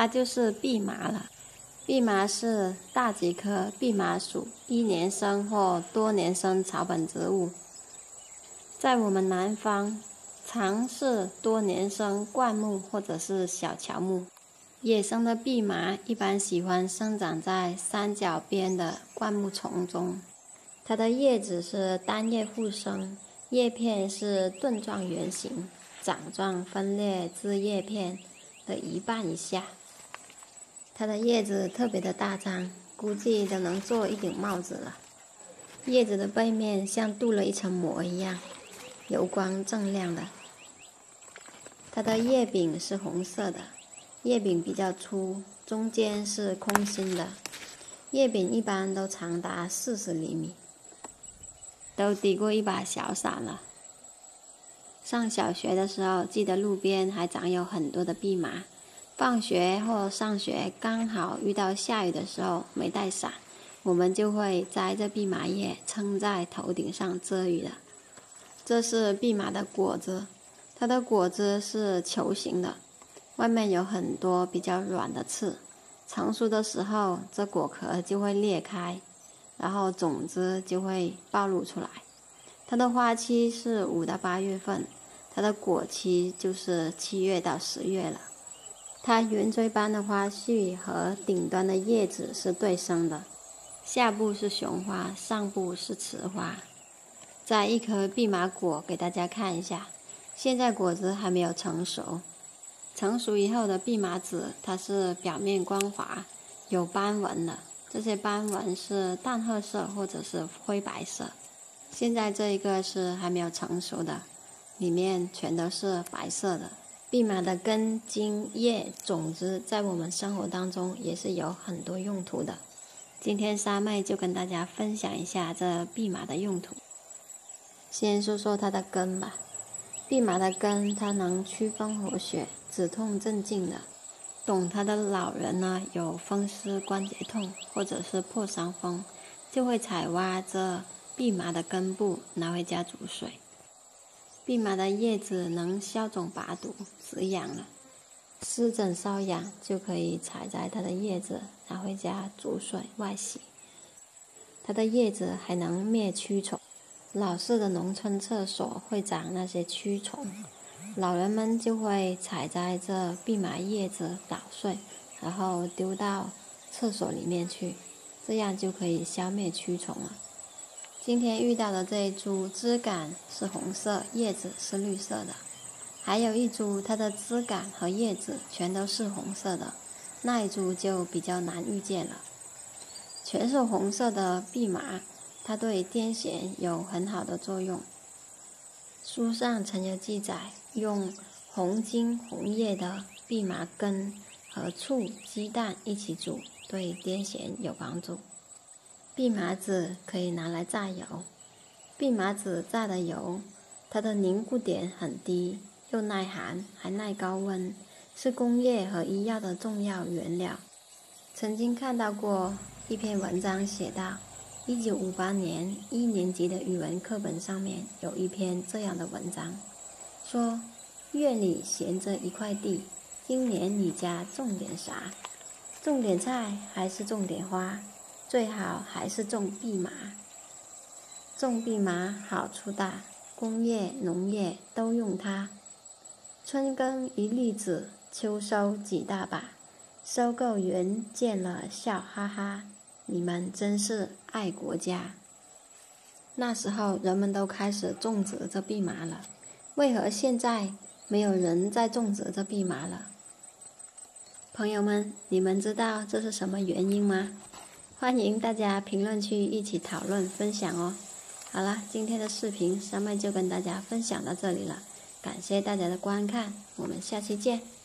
它就是蓖麻了。蓖麻是大戟科蓖麻属一年生或多年生草本植物，在我们南方常是多年生灌木或者是小乔木。野生的蓖麻一般喜欢生长在山脚边的灌木丛中，它的叶子是单叶互生，叶片是盾状圆形，掌状分裂至叶片的一半以下。它的叶子特别的大张，估计都能做一顶帽子了。叶子的背面像镀了一层膜一样，油光锃亮的。它的叶柄是红色的，叶柄比较粗，中间是空心的，叶柄一般都长达40厘米，都抵过一把小伞了。上小学的时候，记得路边还长有很多的蓖麻。放学或上学刚好遇到下雨的时候没带伞，我们就会摘着蓖麻叶撑在头顶上遮雨了。这是蓖麻的果子，它的果子是球形的，外面有很多比较软的刺，成熟的时候这果壳就会裂开，然后种子就会暴露出来。它的花期是5到8月份，它的果期就是7月到10月了。它圆锥般的花序和顶端的叶子是对生的，下部是雄花，上部是雌花。摘一颗蓖麻果给大家看一下，现在果子还没有成熟，成熟以后的蓖麻籽它是表面光滑，有斑纹的，这些斑纹是淡褐色或者是灰白色。现在这一个是还没有成熟的，里面全都是白色的。蓖麻的根、茎、叶、种子在我们生活当中也是有很多用途的。今天莎妹就跟大家分享一下这蓖麻的用途。先说说它的根吧。蓖麻的根它能祛风活血、止痛镇静的。懂它的老人呢，有风湿关节痛或者是破伤风，就会采挖这蓖麻的根部拿回家煮水。蓖麻的叶子能消肿拔毒止痒了，湿疹瘙痒就可以采摘它的叶子拿回家煮水外洗。它的叶子还能灭蛆虫，老式的农村厕所会长那些蛆虫，老人们就会采摘这蓖麻叶子捣碎，然后丢到厕所里面去，这样就可以消灭蛆虫了。今天遇到的这一株枝干是红色，叶子是绿色的，还有一株它的枝干和叶子全都是红色的，那一株就比较难遇见了。全是红色的蓖麻，它对癫痫有很好的作用。书上曾有记载，用红茎红叶的蓖麻根和醋、鸡蛋一起煮，对癫痫有帮助。蓖麻籽可以拿来榨油，蓖麻籽榨的油，它的凝固点很低，又耐寒还耐高温，是工业和医药的重要原料。曾经看到过一篇文章写道，1958年1年级的语文课本上面有一篇这样的文章，说院里闲着一块地，今年你家种点啥？种点菜还是种点花？最好还是种蓖麻。种蓖麻好处大，工业、农业都用它。春耕一粒籽，秋收几大把，收购员见了笑哈哈，你们真是爱国家。那时候人们都开始种植这蓖麻了，为何现在没有人在种植这蓖麻了？朋友们，你们知道这是什么原因吗？欢迎大家评论区一起讨论分享哦。好了，今天的视频莎妹就跟大家分享到这里了，感谢大家的观看，我们下期见。